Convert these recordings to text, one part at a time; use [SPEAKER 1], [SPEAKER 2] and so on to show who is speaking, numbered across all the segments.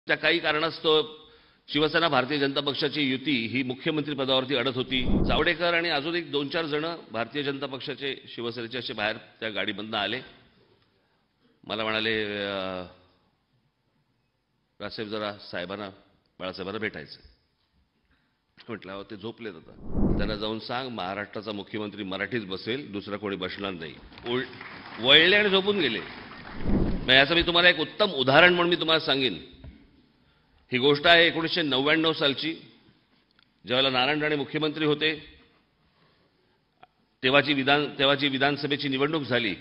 [SPEAKER 1] त्या काही कारणास्तव शिवसेना भारतीय जनता पक्षाची युती ही मुख्यमंत्री पदावरती अडत होती. जावडेकर आणि अजून एक 2-4 जण भारतीय जनता पक्षाचे शिवसेनेचे असे बाहेर त्या गाडीमधून आले. मला म्हणाले रासाहेब जरा साहेबांना बाळासाहेबांना भेटायचं. म्हटलं अहो ते झोपलेत आता. त्यांना जाऊन सांग महाराष्ट्राचा मुख्यमंत्री मराठीच बसेल, दुसरा कोणी बसणार नाही. वळले आणि झोपून गेले. मग याचं मी तुम्हाला एक उत्तम उदाहरण म्हणून मी तुम्हाला सांगेन. ही गोष्ट आहे 1999 सालची, ज्यावेळेला नारायण राणे मुख्यमंत्री होते. तेव्हाची विधानसभेची निवडणूक झाली.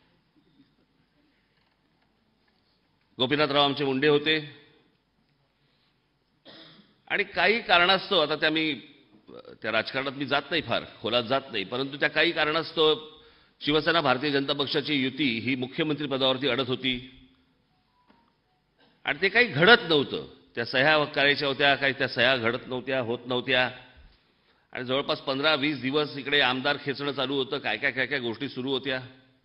[SPEAKER 1] गोपीनाथराव आमचे मुंडे होते आणि काही कारणास्तव, आता त्या राजकारणात मी जात नाही, फार खोलात जात नाही, परंतु त्या काही कारणास्तव शिवसेना भारतीय जनता पक्षाची युती ही मुख्यमंत्री पदावरती अडत होती आणि ते काही घडत नव्हतं. त्या सह्या करायच्या होत्या, काही त्या सह्या घडत नव्हत्या, होत नव्हत्या आणि जवळपास 15-20 दिवस इकडे आमदार खेचणं चालू होतं. काय काय गोष्टी सुरू होत्या.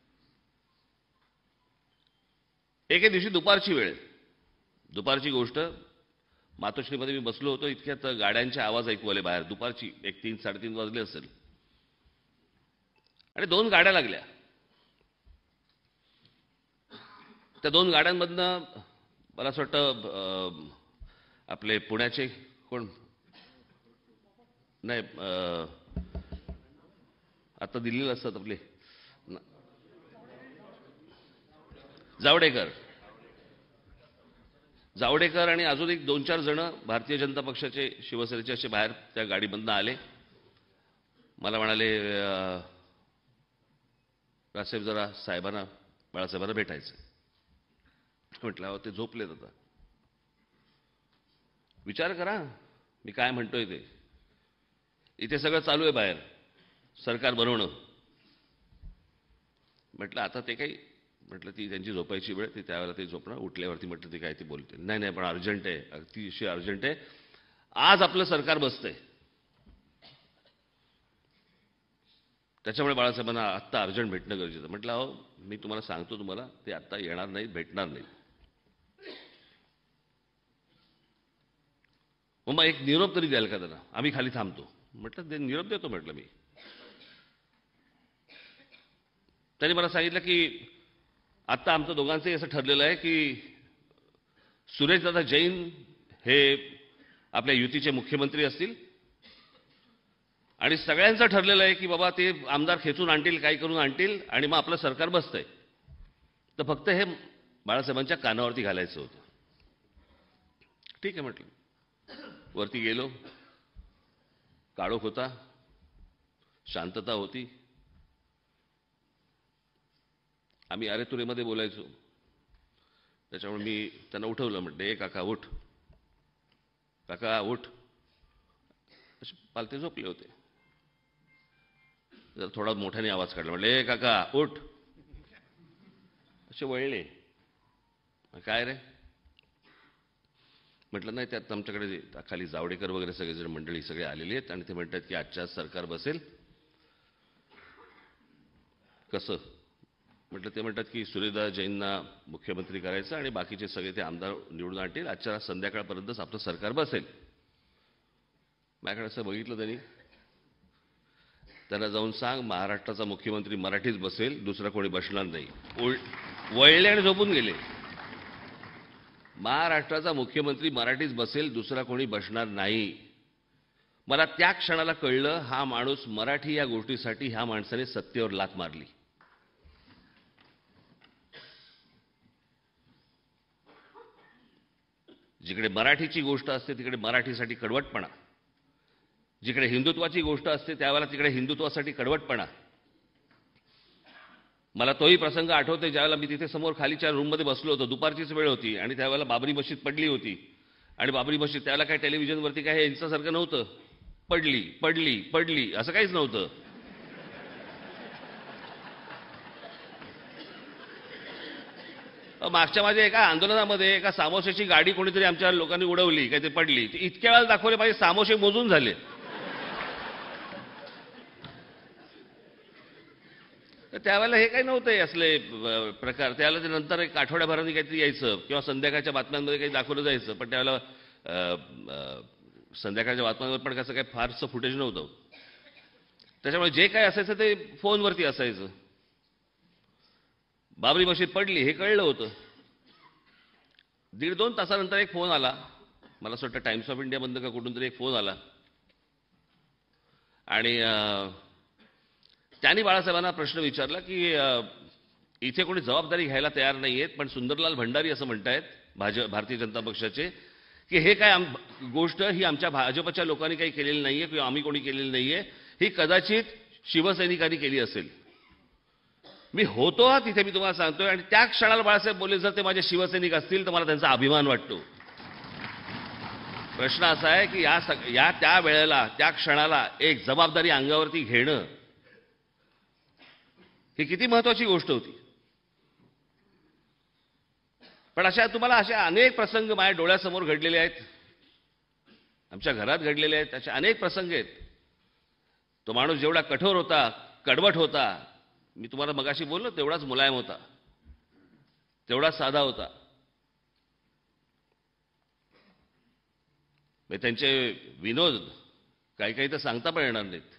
[SPEAKER 1] एके दिवशी दुपारची गोष्ट, मातोश्रीमध्ये मी बसलो होतो. इतक्यात गाड्यांचे आवाज ऐकू आले बाहेर. दुपारची 3-3:30 वाजले असेल आणि 2 गाड्या लागल्या. त्या 2 गाड्यांमधनं मला असं वाटतं आपले पुण्याचे कोण नाही, आता दिल्लीला असतात आपले जावडेकर आणि अजून एक 2-4 जण भारतीय जनता पक्षाचे शिवसेनेचे असे बाहेर त्या गाडीमधून आले. मला म्हणाले रासाहेब जरा साहेबांना बाळासाहेबांना भेटायचं. म्हटलं अहो ते झोपलेत आता. विचार करा मी काय म्हणतोय ते. इथे सगळं चालू आहे बाहेर, सरकार बनवणं. म्हटलं आता ते काही, म्हटलं ती त्यांची झोपायची वेळ, ती त्यावेळेला ते झोपणं. उठल्यावरती म्हटलं ते काय ते बोलते. नाही पण अर्जंट आहे, अतिशय अर्जंट आहे. आज आपलं सरकार बसतंय, त्याच्यामुळे बाळासाहेबांना आत्ता अर्जंट भेटणं गरजेचं. म्हटलं अहो मी तुम्हाला सांगतो, तुम्हाला ते आत्ता येणार नाहीत, भेटणार नाहीत. मग एक निरोप तरी द्याल का त्यांना, आम्ही खाली थांबतो. म्हटलं ते निरोप देतो. म्हटलं मी. त्यांनी मला सांगितलं की आत्ता आमचं दोघांचंही असं ठरलेलं आहे की सुरेशदादा जैन हे आपल्या युतीचे मुख्यमंत्री असतील आणि सगळ्यांचं ठरलेलं आहे की बाबा ते आमदार खेचून आणतील, काही करून आणतील आणि मग आपलं सरकार बसतंय. तर फक्त हे बाळासाहेबांच्या कानावरती घालायचं होतं. ठीक आहे म्हटलं. वरती गेलो. काळोख होता, शांतता होती. आम्ही अरेतुरेमध्ये बोलायचो, त्याच्यामुळे मी त्यांना उठवलं. म्हटलं काका उठ, काका उठ. असे पालते झोपले होते. जर थोडा मोठ्याने आवाज काढला. म्हटलं काका उठ. असे वळले. काय रे म्हटलं. नाही त्यात आमच्याकडे खाली जावडेकर वगैरे सगळेजण मंडळी सगळे आलेले आहेत आणि ते म्हणतात की आजच्या सरकार बसेल. कसं म्हटलं. ते म्हणतात की सुरेशदादा जैनना मुख्यमंत्री करायचं आणि बाकीचे सगळे ते आमदार निवडून आणतील. आजच्या संध्याकाळपर्यंतच आपलं सरकार बसेल. माझ्याकडे असं बघितलं त्यांनी. त्यांना जाऊन सांग महाराष्ट्राचा मुख्यमंत्री मराठीच बसेल, दुसरा कोणी बसणार नाही. वळले आणि झोपून गेले. महाराष्ट्राचा मुख्यमंत्री मराठीच बसेल, दुसरा कोणी बसणार नाही. मला त्या क्षणाला कळलं हा माणूस मराठी या गोष्टीसाठी ह्या माणसाने सत्तेवर लाथ मारली. जिकडे मराठीची गोष्ट असते तिकडे मराठीसाठी कडवटपणा, जिकडे हिंदुत्वाची गोष्ट असते त्यावेळेला तिकडे हिंदुत्वासाठी कडवटपणा. मला तोही प्रसंग आठवते ज्यावेळेला मी तिथे समोर खालीच्या रूममध्ये बसलो होतो. दुपारचीच वेळ होती आणि त्यावेळेला बाबरी मशीद पडली होती आणि बाबरी मशीद त्यावेळेला काय टेलिव्हिजनवरती काय यांच्यासारखं नव्हतं. पडली पडली पडली असं काहीच नव्हतं. मागच्या माझ्या एका आंदोलनामध्ये एका सामोशाची गाडी कोणीतरी आमच्या लोकांनी उडवली, काय ते पडली. इतक्या वेळा दाखवले पाहिजे सामोशे मोजून झाले. तर त्यावेळेला हे काही नव्हते असले प्रकार. त्यावेळेला ते नंतर एक आठवड्याभराने काहीतरी यायचं किंवा संध्याकाळच्या बातम्यांमध्ये काही दाखवलं जायचं, पण त्यावेळेला संध्याकाळच्या बातम्यांवर पण कसं काही फारसं फुटेज नव्हतं. त्याच्यामुळे जे काय असायचं ते फोनवरती असायचं. बाबरी मशीद पडली हे कळलं होतं. 1.5-2 तासानंतर एक फोन आला, मला असं वाटतं टाइम्स ऑफ इंडियामधनं का कुठून तरी एक फोन आला, आणि त्यांनी बाळासाहेबांना प्रश्न विचारला की इथे कोणी जबाबदारी घ्यायला तयार नाही आहेत, पण सुंदरलाल भंडारी असं म्हणतायत भारतीय जनता पक्षाचे की हे काय गोष्ट ही आमच्या भाजपच्या लोकांनी काही केलेली नाहीये किंवा आम्ही कोणी केलेली नाहीये, ही कदाचित शिवसैनिकांनी केली असेल. मी होतो तिथे, मी तुम्हाला सांगतोय, आणि त्या क्षणाला बाळासाहेब बोलले जर ते माझे शिवसैनिक असतील तर मला त्यांचा अभिमान वाटतो. प्रश्न असा आहे की त्या वेळेला त्या क्षणाला एक जबाबदारी अंगावरती घेणं ही किती महत्वाची गोष्ट होती. पण तुम्हाला अशा अनेक प्रसंग माझ्या डोळ्यासमोर घडलेले आहेत, आमच्या घरात घडलेले आहेत, असे अनेक प्रसंग आहेत. तो माणूस जेवढा कठोर होता, कडवट होता, मी तुम्हाला मगाशी बोललो तेवढाच मुलायम होता, तेवढाच साधा होता. त्यांचे विनोद काही काही तर सांगता पण येणार नाहीत.